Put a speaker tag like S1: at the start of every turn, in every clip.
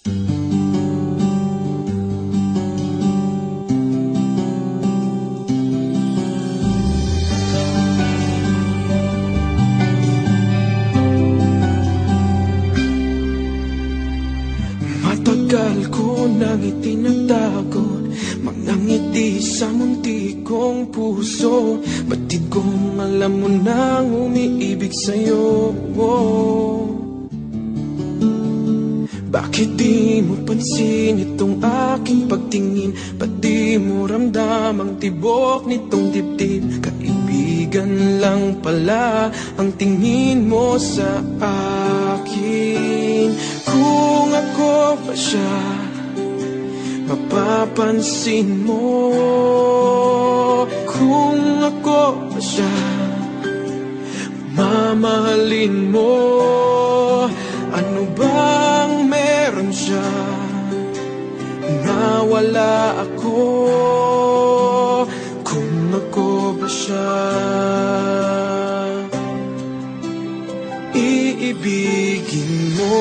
S1: Matagal ko nang itinatago mga ngiti sa munti kong puso. Batid kong alam mo nang umiibig sa'yo. Bakit di mo pansin itong aking pagtingin? Ba't di mo ramdam ang tibok nitong dibdib? Kaibigan lang pala ang tingin mo sa akin. Kung ako pa siya, mapapansin mo. Kung ako pa siya, mamahalin mo. Ano bang meron siya na wala ako? Kung ako ba siya, iibigin mo.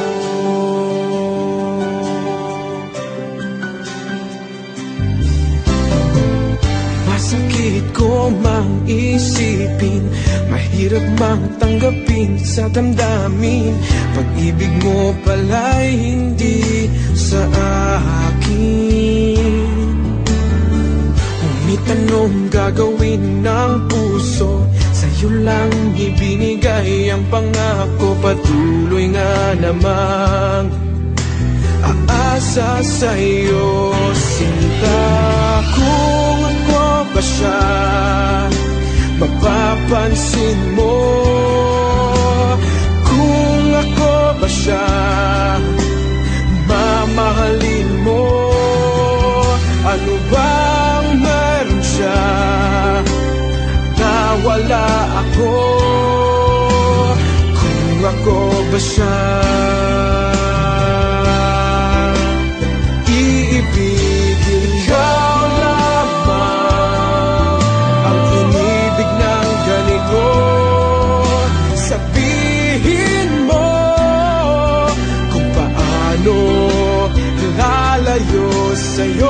S1: Masakit ko mang isipin, mahirap mang tanggapin sa damdamin. Pag-ibig mo pala'y hindi sa akin. Humitanong gagawin ng puso, sa'yo lang ibinigay ang pangako. Patuloy nga namang aasa sa'yo, sinta. Kung ako ba siya, mapapansin mo. Kung ako ba siya, mamahalin mo. Ano bang meron siya na wala ako? Kung ako ba siya, iibigin ikaw lamang ang inibig ng ganito. Sabihin mo kung paano lalayo sa'yo.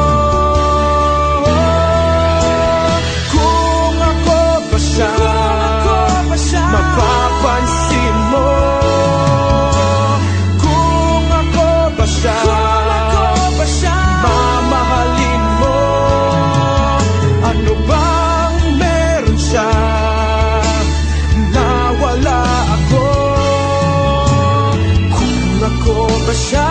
S1: Kung ako ba siya, mapapansin mo. Kung ako ba siya, mamahalin mo. Ano bang meron siya na wala ako? Kung ako ba siya,